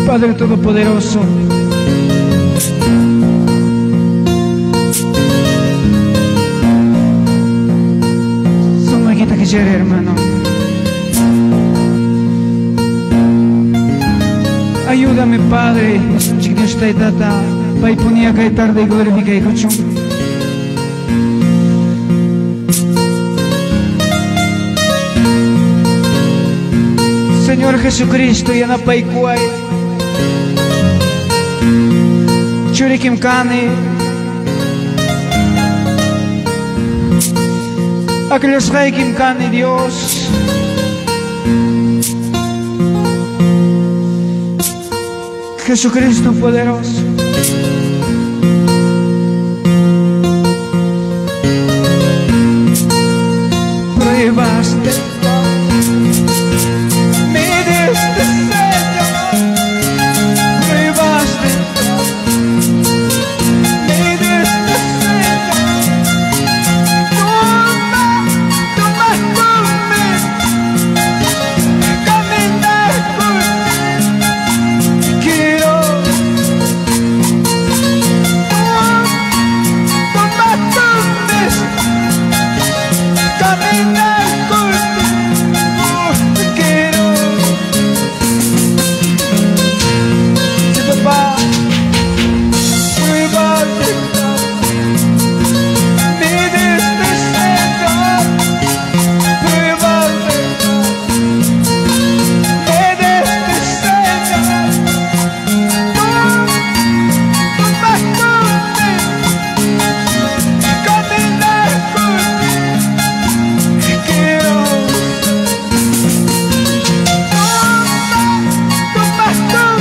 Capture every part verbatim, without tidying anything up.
Padre Todopoderoso, somos aquí que quiere, hermano. Ayúdame, Padre, chiquito está tata, pai ponía que tarde y glorifica y cochón. Señor Jesucristo, ya na pai kuai. Churikim kani, aquellos kim kani, Dios. Jesucristo poderoso. Pruebas de me diste, Señor. Pruebas de me diste, Señor. Toma, toma conmigo, caminar contigo. Quiero toma conmigo, caminar contigo. Quiero sí, papá. Pruebas de me diste, Señor. Pruebas de me diste, Señor. Toma conmigo, caminar contigo. Quiero toma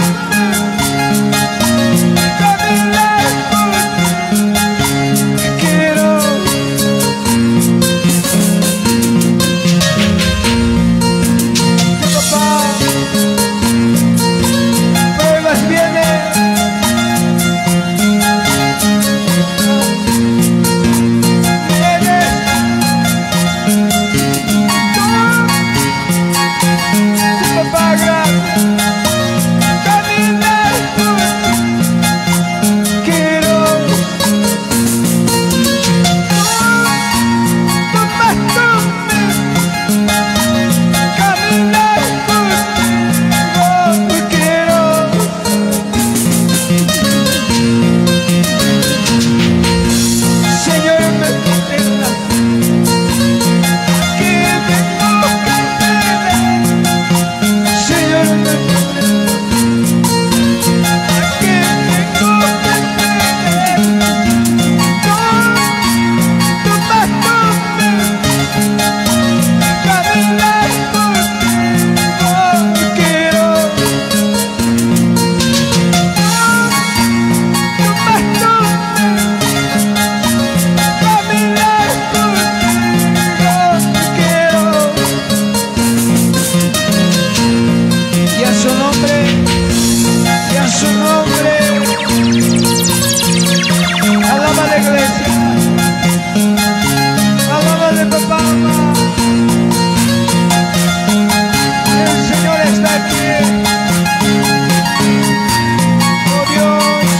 conmigo, caminar contigo. Quiero papá. Pruebas vienen, vienes, papá, gracias. Caminar contigo. Quiero toma conmigo, caminar contigo. Quiero Señor, me contempla. Aquí vengo que tener. Señor, me contempla. Aquí vengo que tener. Toma conmigo, caminar contigo. Quiero toma conmigo, caminar contigo. Quiero y a su nombre, y a su nombre, alaba la iglesia, alaba de papá, mamá. El Señor está aquí. Oh Dios,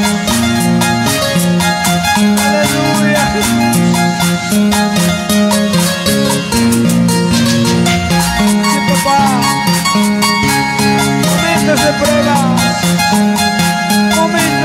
aleluya, sí, papá. Momentos de pruebas, momentos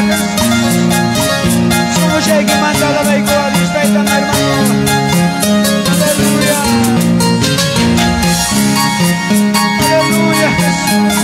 Jesús. Somos el que manda la ley con la vista y tan hermano. Aleluya. Aleluya, Jesús.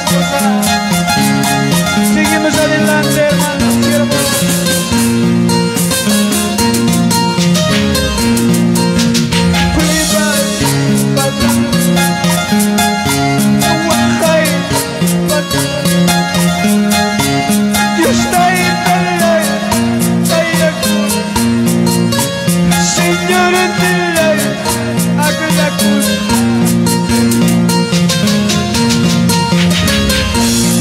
Seguimos adelante, hermanos, siervos. Dios está en Señor en la haga la cruz.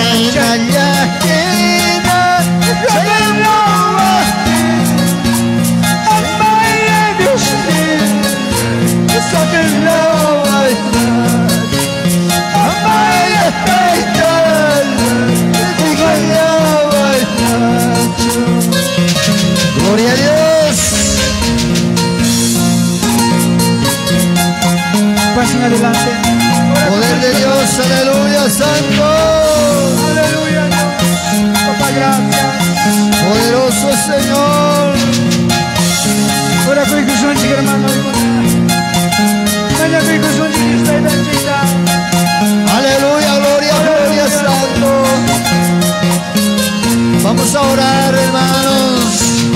Gloria a Dios. Pasen adelante. Poder de Dios, aleluya, santo. Aleluya, Dios. Papá, gracias. Poderoso Señor. Ora con il sonci che hermano. Vaya con il sonci che stai da città. Aleluya, gloria, gloria, santo. Vamos a orar, hermanos.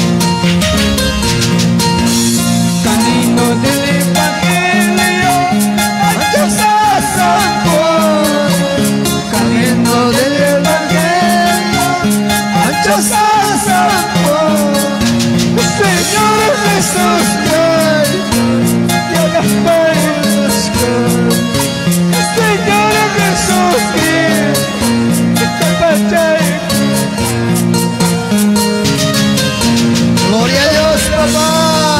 Camino del Evangelio, Ancho santo. Camino del Evangelio. Ancho santo. Señor Jesús, y a las manos, Señor Jesús, Gloria a Dios, papá.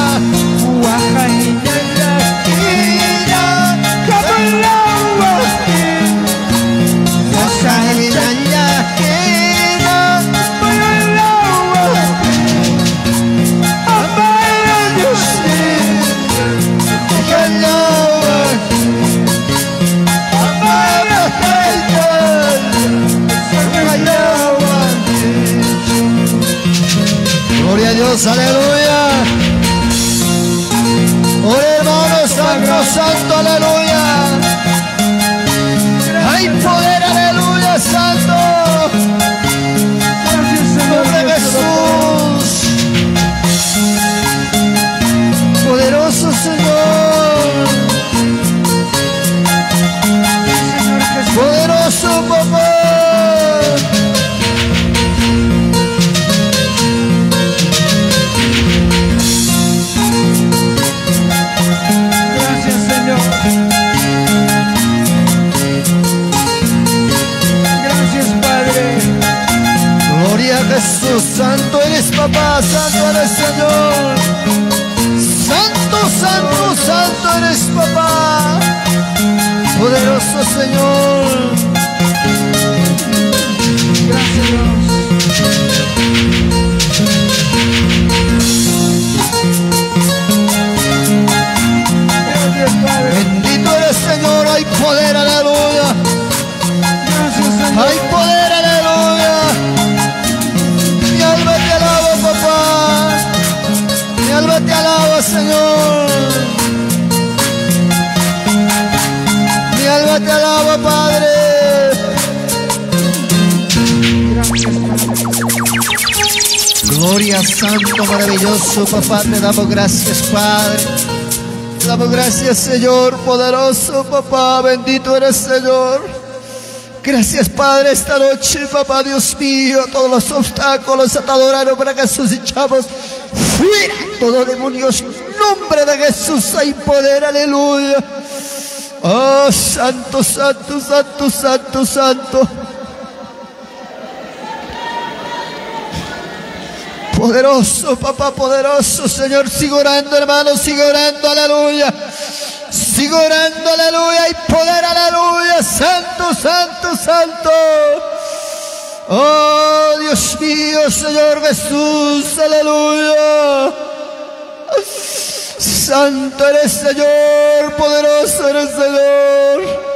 Gloria a Dios, aleluya. Oh, hermano, santo, santo, aleluya. Hay poder, aleluya, santo. Nombre de Jesús. Poderoso Señor. Poderoso papá. Gracias, Señor. Gracias, Padre. Gloria a Jesús, santo eres papá, santo eres Señor. Santo, santo, santo eres papá. Poderoso Señor. Gracias, Dios. Gracias, Padre. Bendito eres Señor, hay poder, aleluya. Gracias, Señor. Hay poder, aleluya. Mi alma te alaba, papá. Mi alma te alaba, Señor. Mi alma te alaba, Padre. Gracias, Padre. Gloria, santo, maravilloso, papá. Te damos gracias, Padre. Te damos gracias, Señor, poderoso, papá. Bendito eres, Señor. Gracias, Padre, esta noche, papá, Dios mío. Todos los obstáculos atadoraron para Jesús y echamos fuera todo demonio. En nombre de Jesús hay poder, aleluya. Oh, santo, santo, santo, santo, santo. Poderoso, papá, poderoso, Señor. Sigo orando, hermano, sigo orando, aleluya. Sigo orando, aleluya. Hay poder, aleluya. Santo, santo, santo. Oh, Dios mío, Señor Jesús, aleluya. Santo eres, Señor. Poderoso eres, Señor.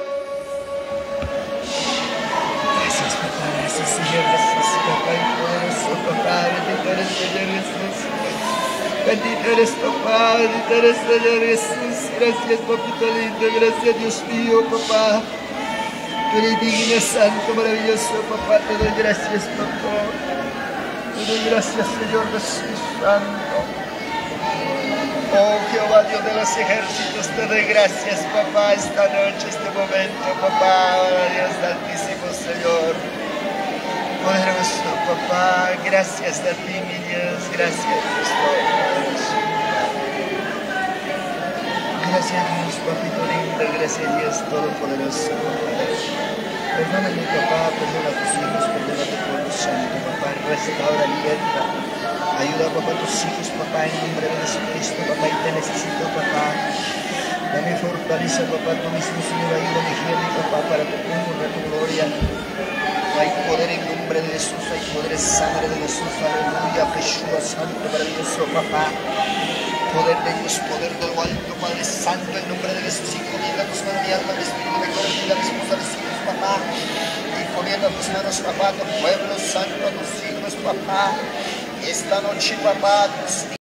Bendito eres, papá, bendito eres, Señor Jesús. Gracias, papito lindo, gracias, Dios mío, papá. Tú eres digno, santo, maravilloso, papá. Te doy gracias, papá. Te doy gracias, Señor Jesús, santo. Oh, Jehová, Dios de los ejércitos, te doy gracias, papá, esta noche, este momento, papá. Oh, Dios altísimo, Señor. Poderoso, papá, gracias a ti, mi Dios, gracias, Dios Todopoderoso. Gracias, Dios, papito lindo, gracias, Dios Todopoderoso. Perdona mi papá, perdona a tus hijos, perdona a tu pueblo santo, papá, restaura, liberta. Ayuda, papá, a tus hijos, papá, en nombre de Jesucristo, papá, y te necesito, papá. Dame fortaleza, papá, tú mismo, Señor, ayúdame, guíame, papá, para tu honra, tu gloria. Hay poder en nombre de Jesús, hay poder en sangre de Jesús, aleluya, Yeshua, santo, maravilloso, papá. Poder de Dios, poder de lo alto, Padre Santo, en nombre de Jesús, encomienda tus manos, mi alma, mi espíritu, mi cuerpo, y la mi esposa, mis hijos, papá. Encomienda tus manos, papá, a tu pueblo santo, a tus hijos, papá. Esta noche, papá, tus